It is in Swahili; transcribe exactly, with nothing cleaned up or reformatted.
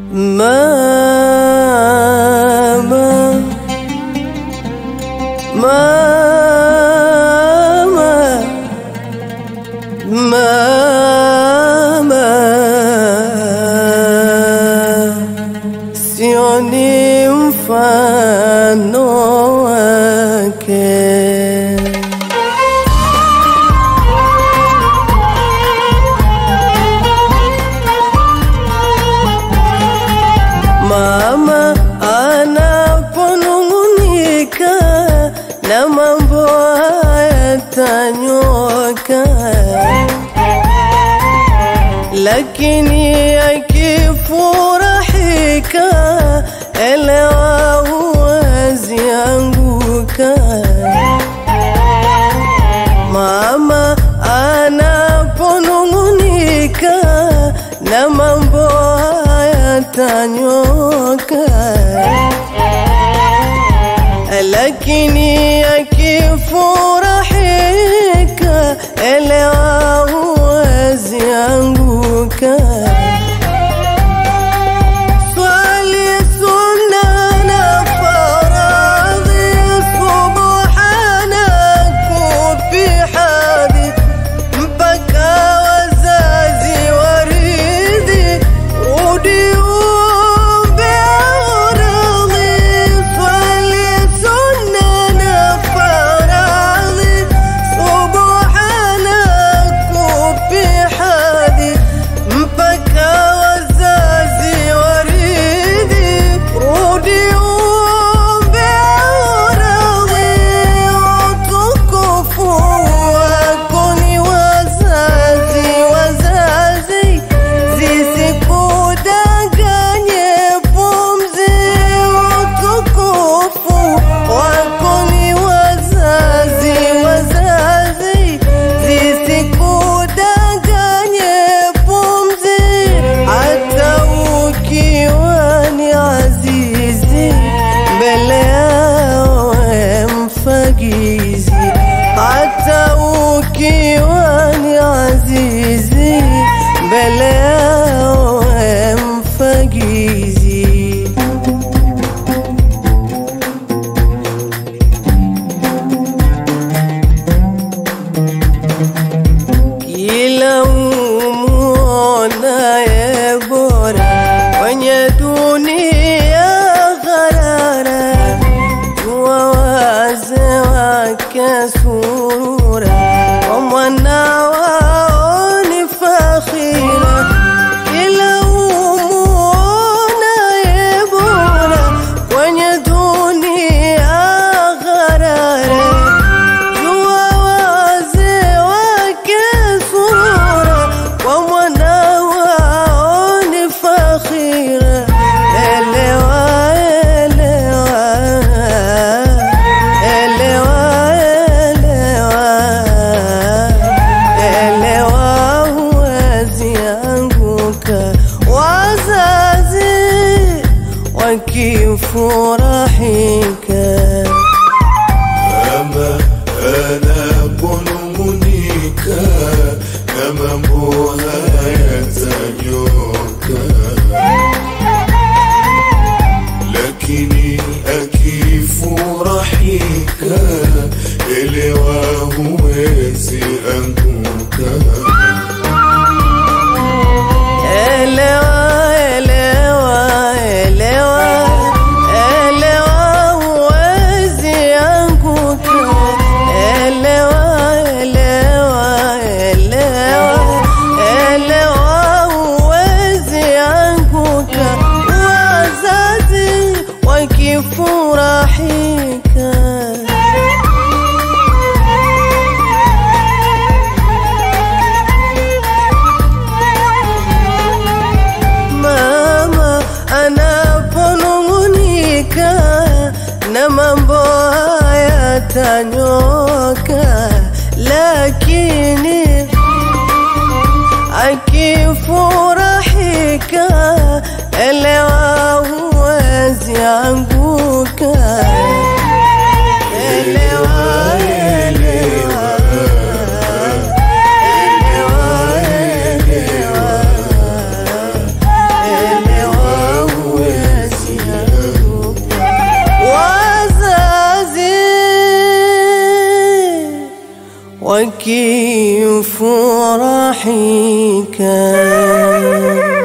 Mama, mama, mama, sioni mfano wake. Mama anaponung'unika na mambo hayatanyoka, lakini akifurahika elewa huwezi anguka. Mama anaponung'unika na mambo hayatanyoka, lakini akifurahika elewa huwezi anguka. Swali sunna na faradhi, subhana kupi hadhi, mpaka wazazi waridhi, rudi uombe radhi. Swali sunna na faradhi, subhana kupi hadhi, mpaka wazazi waridhi, rudi uombe radhi. Utukufu wako ni wazazi, wazazi zisikudanganye pumzi. Utukufu wako ni wazazi, wazazi zisikudanganye pumzi. Hata ukiwa ni azizi, mbele yao we mfagizi. Hata ukiwa ni azizi, mbele yao we mfagizi. Kila umuonaye bora kwenye dunia gharara, jua wazee wake surura, kwa mwana wao ni fakhira. Kila umuonaye bora kwenye dunia gharara, jua wazee wake surura, kwa mwana wao ni fakhira. Elewa, elewa, elewa, elewa, elewa, huwezi anguka. Wazazi wakifurahika, Mama anaponung'unika na mambo hayatanyoka, lakini akifurahika elewa huwezi anguka. elewa, elewa, elewa, elewa, huwezi anguka. Elewa, elewa, elewa, elewa, huwezi anguka. Wazazi wakifurahika, mama anaponung'unika na mambo hayatanyoka, lakini akifurahika elewa huwezi anguka. Elewa, elewa, elewa, elewa, elewa, وكيف فرحك